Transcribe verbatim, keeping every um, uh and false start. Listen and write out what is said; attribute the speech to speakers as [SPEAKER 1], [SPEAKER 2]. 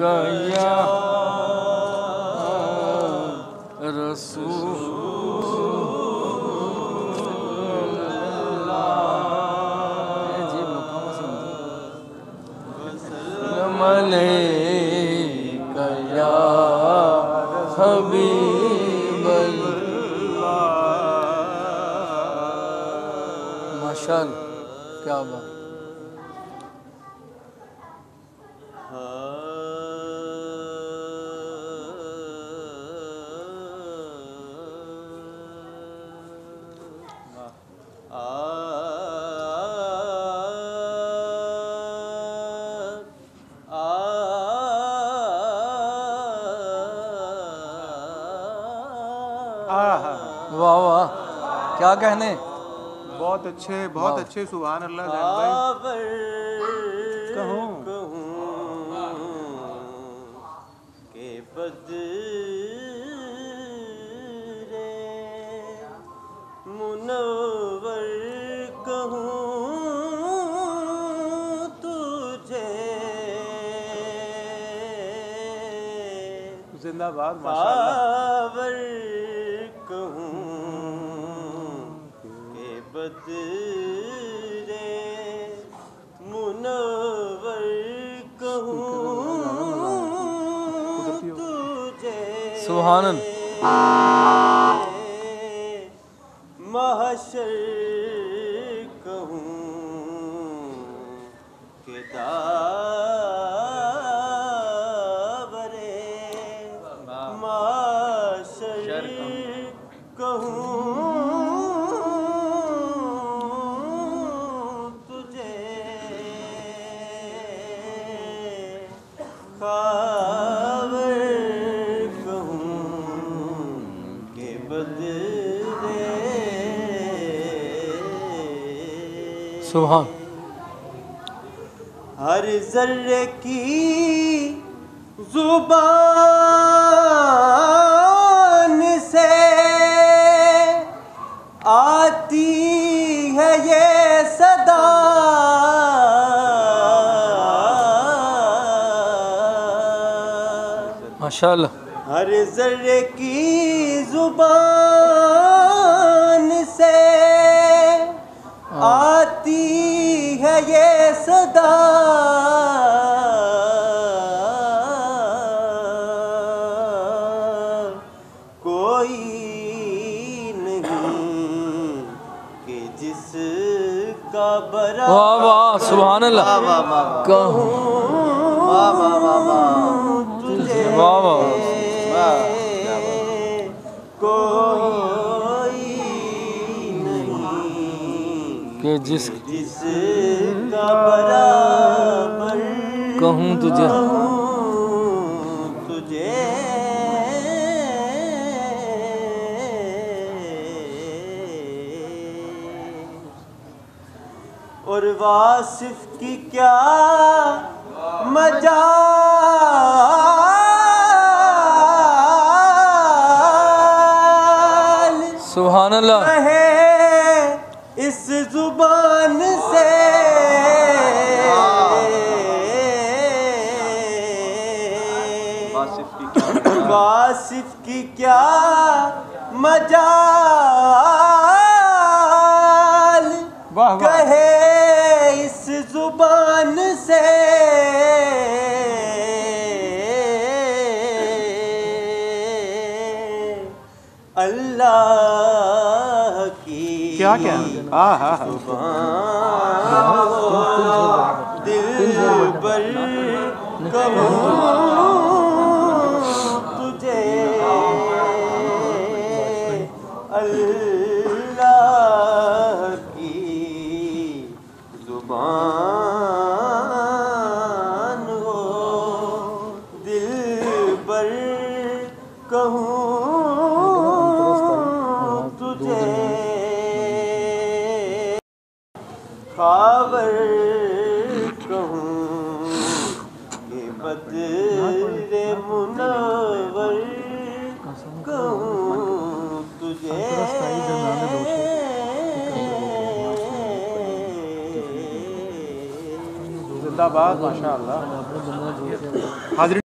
[SPEAKER 1] या रसूल अलैका या हबीब अल्लाह। माशाअल्लाह, क्या बात। वाह वाह, क्या कहने।
[SPEAKER 2] बहुत अच्छे, बहुत अच्छे। सुभान अल्लाह भाई। कहूँ
[SPEAKER 3] के बदरे मुनव्वर कहूँ तुझे।
[SPEAKER 2] जिंदाबाद माशाअल्लाह।
[SPEAKER 3] कहूँ के बदरे मुनव्वर कहूँ तुझे।
[SPEAKER 1] सुभान अल्लाह।
[SPEAKER 3] महशर कहूँ के दावरे महशर कहूँ तुझे। खावर कहूँ के बदले।
[SPEAKER 1] सुभान।
[SPEAKER 3] हर जर्रे की जुबान से आती है ये सदा।
[SPEAKER 1] माशाअल्लाह।
[SPEAKER 3] हर जर्रे की जुबान से आती है ये सदा। कोई नहीं कि जिसका बरा।
[SPEAKER 1] वाह वाह, सुभान अल्लाह। कहूँ
[SPEAKER 3] तुझे।
[SPEAKER 1] वाह वाह।
[SPEAKER 3] कोई
[SPEAKER 1] कि जिस
[SPEAKER 3] जिसका बराबर
[SPEAKER 1] कहूँ तुझे।
[SPEAKER 3] तुझे। और वासिफ की क्या मजाल।
[SPEAKER 1] सुभान अल्लाह।
[SPEAKER 3] कहे इस जुबान से वासिफ की क्या मजाल। कहे इस जुबान से अल्लाह की
[SPEAKER 2] क्या क्या। हाँ हाँ
[SPEAKER 3] दिल पर कहूँ तुझे। अल्लाह की जुबान हो दिल पर कहूँ तुझे। खावर कहूँ के बदले मुनव्वर कहूँ तुझे।
[SPEAKER 2] जिंदाबाद माशाअल्लाह। हाजिर